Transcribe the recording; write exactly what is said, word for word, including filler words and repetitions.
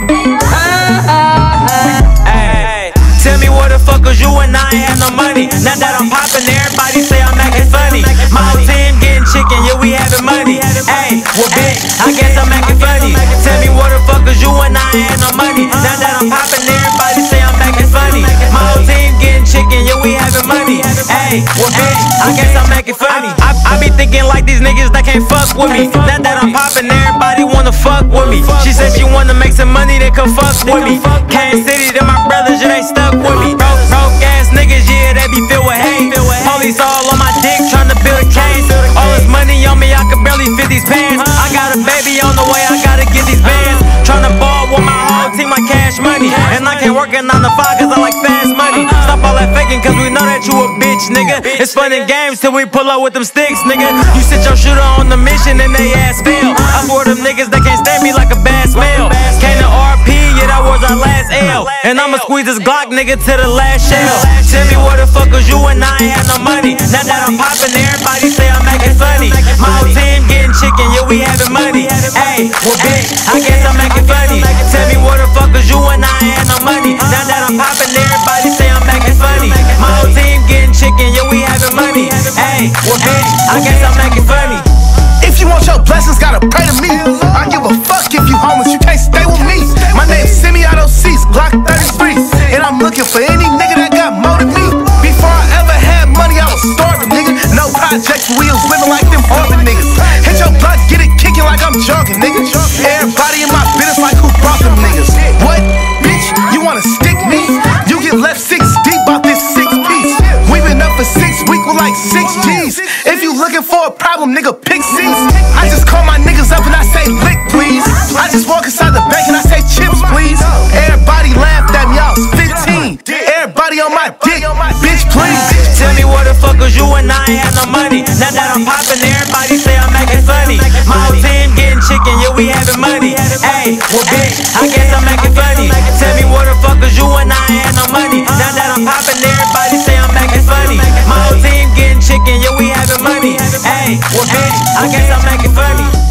Hey, tell me what the fuck was you when I ain't had no money? Now that I'm poppin', everybody say I'm acting funny. My whole team getting chicken, yeah, we having money. Hey, well bitch, I guess I'm acting funny. Tell me what the fuck was you when I ain't had no money? Now that I'm poppin', everybody say I'm acting funny. My whole team getting chicken, yeah, we having money. Hey, well bitch, I guess I'm acting funny. I, I be thinking like these niggas that can't fuck with me. Now that I'm poppin', everybody wanna fuck with me. She said she wanna make some money, they come fuck with me. Kansas City, them my brothers, yeah, they stuck with me. Broke, broke ass niggas, yeah, they be filled with hate. Police all on my dick, tryna build a case. All this money on me, I can barely fit these pants. I got a baby on the way, I gotta get these bands. Tryna ball with my whole team, my cash money. And I can't work a nine to five cause I like fast money. Stop all that faking cause we know that you a bitch, nigga. It's fun and games till we pull up with them sticks, nigga. You sit your shooter on the mission and they ass fail. I swear them niggas, they can't stand me like a bad smell. Came to R P, yeah, that was our last L. And I'ma squeeze this Glock, nigga, to the last shell. Tell me what the fuck was you when I ain't had no money? Now that I'm poppin', everybody say I'm acting funny. My whole team getting chicken, yeah, we having money. Hey, well bitch, I guess I'm acting funny. Tell me what the fuck was you when I ain't had no money? Now that I'm poppin', everybody say I'm acting funny. My whole team getting chicken, yeah, we having money. Hey, well bitch, I guess I'm acting funny. If you want your blessings, gotta pray to me. I give a fuck if you homeless, you can't stay with me. My name's Semi-Auto Cease, Glock thirty-three. And I'm looking for any nigga that got more than me. Before I ever had money, I was starving, nigga. No projects, wheels, living like them Harvard niggas. Hit your block, get it kicking like I'm jogging, nigga. Everybody in my business like who brought them niggas. What, bitch, you wanna stick me? You get left six deep out this six piece. We been up for six weeks with like six G's. If you looking for a problem, nigga, pick C's. I just call my niggas up and I say lick, please. I just walk inside the bank and I say chips, please. Everybody laughed at me, I was fifteen. Everybody on my dick, bitch, please. Tell me what the fuck was you when I ain't had no money? Now that I'm poppin', everybody say I'm acting funny. My whole team getting chicken, yeah, we having money. Hey, well bitch, I guess I'm acting funny. Tell me what the fuck was you when I ain't had no money? Now that I'm poppin', everybody say I'm acting funny. My whole team getting chicken, yeah, we having money. Hey, well bitch, I guess I'm acting funny.